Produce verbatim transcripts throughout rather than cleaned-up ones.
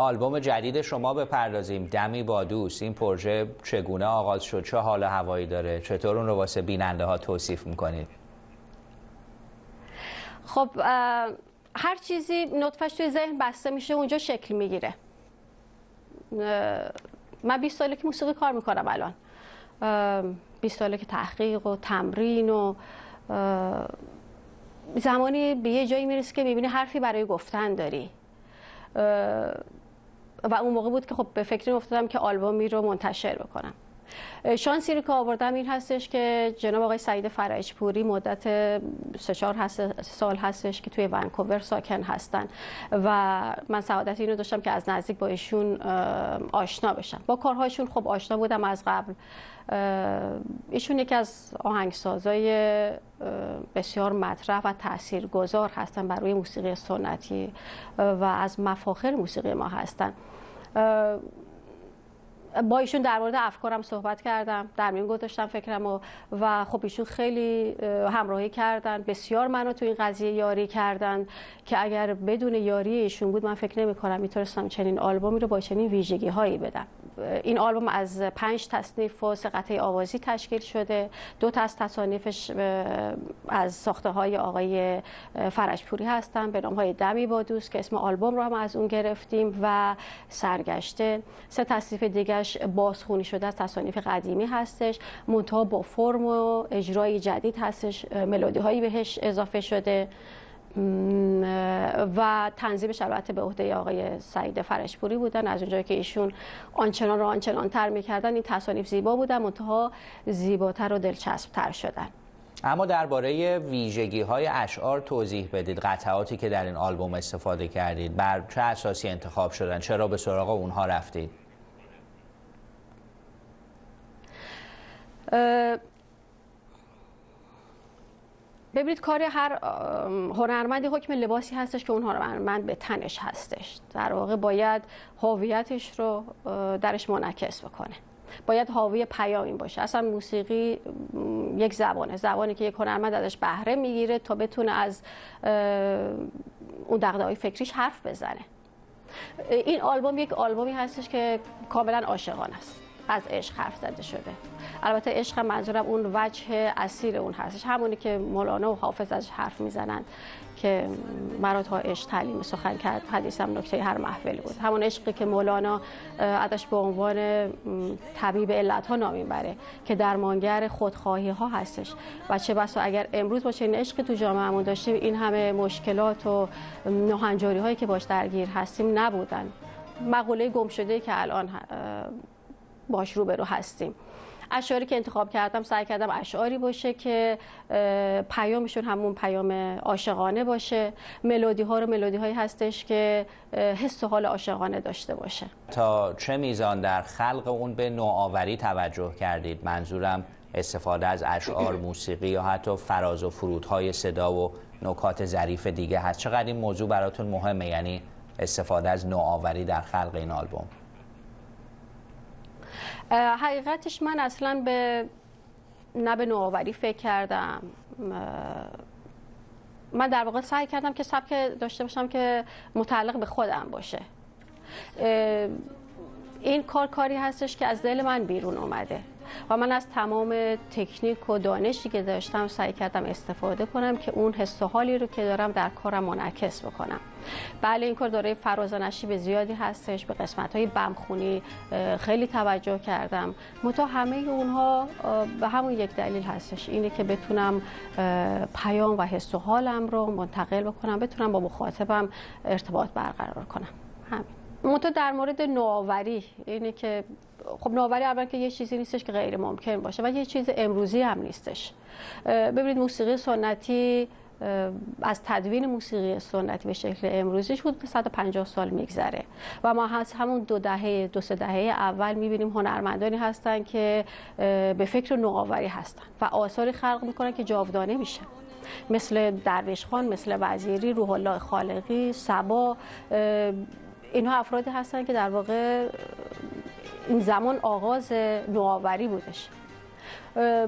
آلبوم جدید شما بپردازیم، دمی با دوست. این پروژه چگونه آغاز شد؟ چه حال و هوایی داره؟ چطور اون رو واسه بیننده ها توصیف میکنید؟ خب هر چیزی نطفش توی ذهن بسته میشه اونجا شکل میگیره. من بیست ساله که موسیقی کار میکنم الان، بیست ساله که تحقیق و تمرین و زمانی به یه جایی میرسی که میبینی حرفی برای گفتن داری و اون موقع بود که خب به فکر افتادم که آلبومی رو منتشر بکنم. شانسی رو که آوردم این هستش که جناب آقای سعید فرجپوری مدت سه چهار سال هستش که توی ونکوور ساکن هستن و من سعادت اینو داشتم که از نزدیک با ایشون آشنا بشم. با کارهاشون خب آشنا بودم از قبل. ایشون یکی از آهنگسازای بسیار مطرح و تاثیرگذار هستن بر روی موسیقی سنتی و از مفاخر موسیقی ما هستن. با ایشون در مورد افکارم صحبت کردم، در میون گذاشتم فکرم و, و خب ایشون خیلی همراهی کردن، بسیار منو تو این قضیه یاری کردن که اگر بدون یاری ایشون بود من فکر نمی کنم میتونستم چنین آلبومی رو با چنین ویژگی هایی بدم. این آلبوم از پنج تصنیف و سه قطعه آوازی تشکیل شده. دو تا از تصانیفش از ساخته های آقای فرجپوری هستن به نام های دمی با دوست که اسم آلبوم رو هم از اون گرفتیم و سرگشته. سه تصنیف دیگهش بازخوانی شده از تصانیف قدیمی هستش، منتها با فرم و اجرای جدید هستش، ملودی هایی بهش اضافه شده و تنظیمش البته به عهده آقای سعید فرجپوری بودن. از اونجایی که ایشون آنچنان رو آنچنان تر میکردن این تصانیف زیبا بودن، منتها زیباتر و دلچسب تر شدن. اما درباره ویژگی های اشعار توضیح بدید. قطعاتی که در این آلبوم استفاده کردید بر چه اساسی انتخاب شدن؟ چرا به سراغ اونها رفتید؟ ببینید کار هر هنرمندی حکم لباسی هستش که اون هنرمند به تنش هستش. در واقع باید هویتش رو درش منعکس بکنه، باید حاوی پیامی باشه. اصلا موسیقی یک زبانه، زبانی که یک هنرمند ازش بهره میگیره تا بتونه از اون دغدغه‌های فکریش حرف بزنه. این آلبوم یک آلبومی هستش که کاملا عاشقانه است، از عشق حرف زده شده. البته عشق منظورم اون وجه اصیل اون هستش، همونی که مولانا و حافظ ازش حرف میزنند که مرا تا عشق تعلیم سخن کرد، حدیثم نکته هر محفل بود. همون عشقی که مولانا ازش به عنوان طبیب علت ها نام میبره که درمانگر خودخواهی ها هستش و چه بسا اگر امروز با چنین عشقی تو جامعهمون داشتیم این همه مشکلات و ناهنجاری هایی که باش درگیر هستیم نبودن. مقوله گم شده که الان باش روبرو هستیم. اشعاری که انتخاب کردم سعی کردم اشعاری باشه که پیامشون همون پیام عاشقانه باشه. ملودی ها رو ملودی هایی هستش که حس و حال عاشقانه داشته باشه. تا چه میزان در خلق اون به نوآوری توجه کردید؟ منظورم استفاده از اشعار، موسیقی یا حتی فراز و فرودهای صدا و نکات ظریف دیگه هست. چقدر این موضوع براتون مهمه، یعنی استفاده از نوآوری در خلق این آلبوم؟ حقیقتش من اصلا به نه به نوآوری فکر کردم. من در واقع سعی کردم که سبک داشته باشم که متعلق به خودم باشه. این کار کاری هستش که از دل من بیرون اومده و من از تمام تکنیک و دانشی که داشتم سعی کردم استفاده کنم که اون حس و حالی رو که دارم در کارم منعکس بکنم. بله این کار دارای فراز و نشیب زیادی هستش، به قسمت‌های بمخونی خیلی توجه کردم، منتها همه اونها به همون یک دلیل هستش، اینه که بتونم پیام و حس و حالم رو منتقل بکنم، بتونم با مخاطبم ارتباط برقرار کنم. همین. منتها در مورد نوآوری اینه که خب نوآوری اولا که یه چیزی نیستش که غیر ممکن باشه و یه چیز امروزی هم نیستش. ببینید موسیقی سنتی از تدوین موسیقی سنتی به شکل امروزیش حدود صد و پنجاه سال میگذره و ما از همون دو دهه دو سه دهه اول میبینیم هنرمندانی هستن که به فکر نوآوری هستن و آثاری خلق میکنن که جاودانه میشه، مثل درویش خان، مثل وزیری، روح الله خالقی، صبا. اینها افرادی هستن که در واقع این زمان آغاز نوآوری بودش.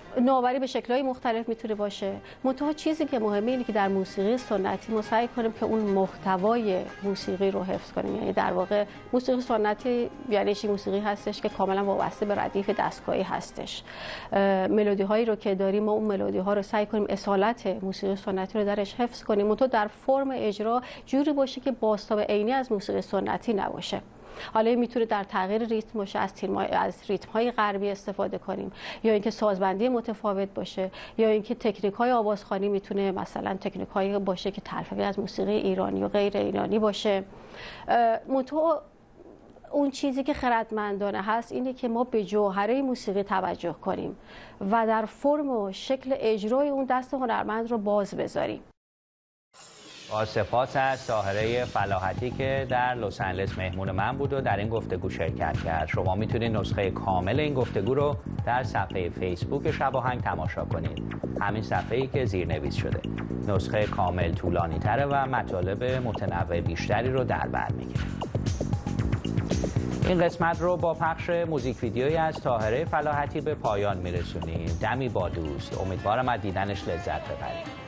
نوآوری به شکل‌های مختلف میتونه باشه. منتها چیزی که مهمه اینه که در موسیقی سنتی ما سعی کنیم که اون محتوای موسیقی رو حفظ کنیم. یعنی در واقع موسیقی سنتی یعنی چی؟ موسیقی هستش که کاملا وابسته به ردیف دستگاهی هستش. ملودی هایی رو که داریم ما اون ملودی ها رو سعی کنیم اصالت موسیقی سنتی رو درش حفظ کنیم، منتها در فرم اجرا جوری باشه که بازتاب عینی از موسیقی سنتی نباشه. حالا میتونه در تغییر ریتم باشه، از از ریتم‌های غربی استفاده کنیم، یا اینکه سازبندی متفاوت باشه، یا اینکه تکنیک‌های آوازخوانی میتونه مثلا تکنیک‌هایی باشه که تلفیقی از موسیقی ایرانی و غیر ایرانی باشه. منتها اون چیزی که خردمندانه هست اینه که ما به جوهره موسیقی توجه کنیم و در فرم و شکل اجرای اون دست هنرمند رو باز بذاریم. با سپاس از طاهره فلاحتی که در لس آنجلس مهمون من بود و در این گفتگو شرکت کرد. شما میتونید نسخه کامل این گفتگو رو در صفحه فیسبوک شب آهنگ تماشا کنید. همین صفحه‌ای که زیرنویس شده. نسخه کامل طولانی تره و مطالب متنوع بیشتری رو در بر میگیره. این قسمت رو با پخش موزیک ویدیویی از طاهره فلاحتی به پایان میرسونیم. دمی با دوست. امیدوارم از دیدنش لذت ببرید.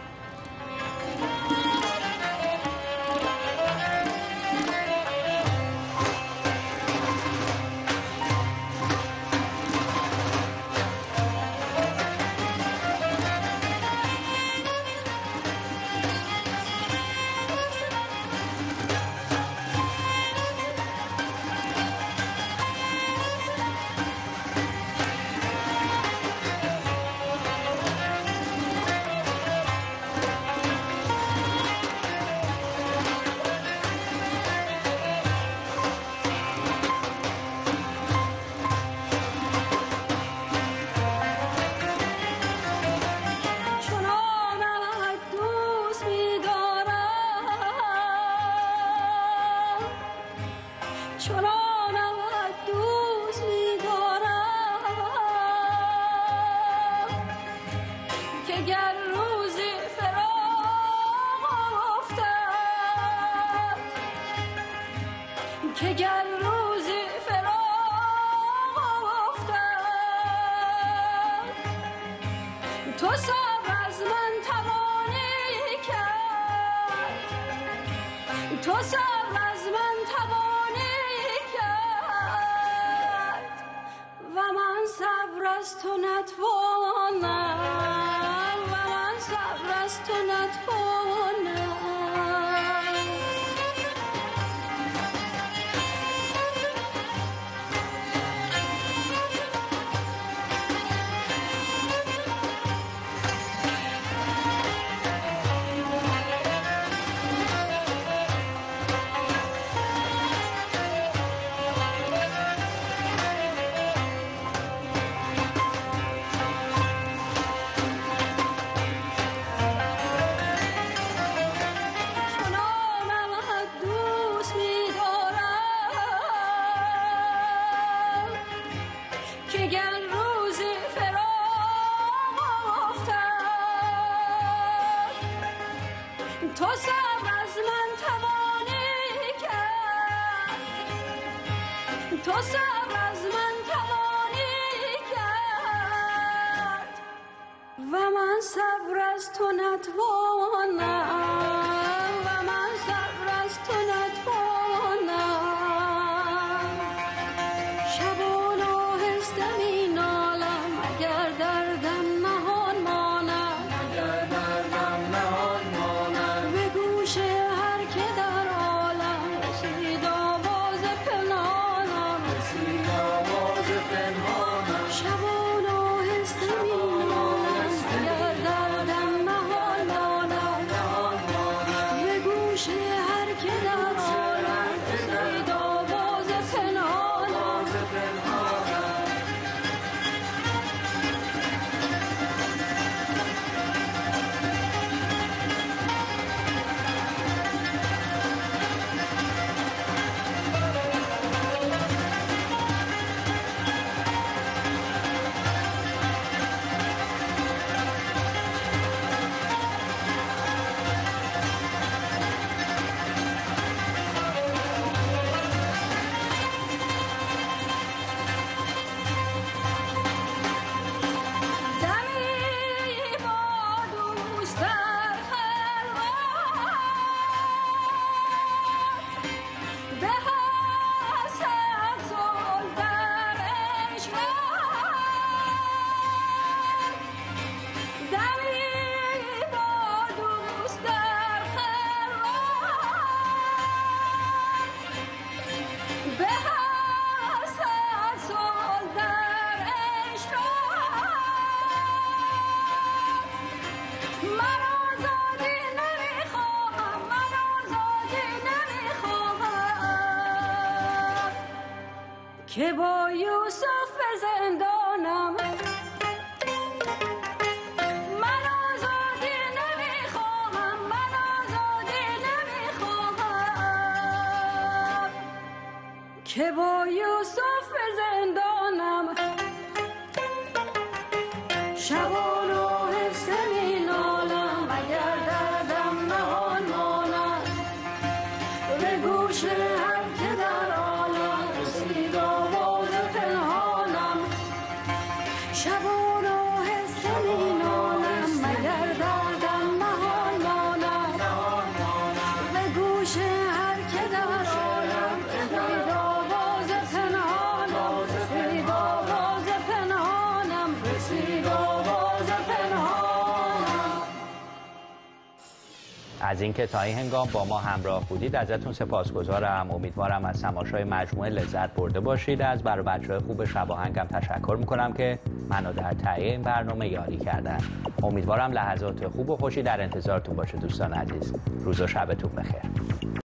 که با یوسف به زندانم من آزادی نمیخواهم من آزادی نمیخواهم که با یوسف به زندانم شبانو حفظ مینالم اگر دردم نهان مانم به گوش هر که در عالم رسید آواز پنهانم شبانو حفظ مینالم اگر دردم نهان مانم به گوش هر که در عالم رسید آواز پنهانم رسید آواز پنهانم رسید آواز پنهانم. از اینکه تا این هنگام با ما همراه بودید ازتون سپاسگزارم. امیدوارم از تماشای مجموعه لذت برده باشید. از برای بچه‌های خوب شباهنگم تشکر میکنم که منو در تهیه این برنامه یاری کردن. امیدوارم لحظات خوب و خوشی در انتظارتون باشه دوستان عزیز. روز و شبتون بخیر.